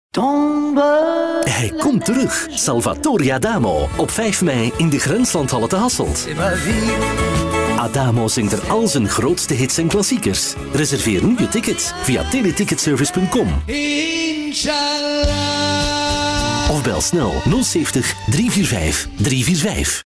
Hij komt terug. Salvatore Adamo. Op 5 mei in de Grenslandhalle te Hasselt. Adamo zingt er al zijn grootste hits en klassiekers. Reserveer nu je ticket via teleticketservice.com. Of bel snel 070 345 345.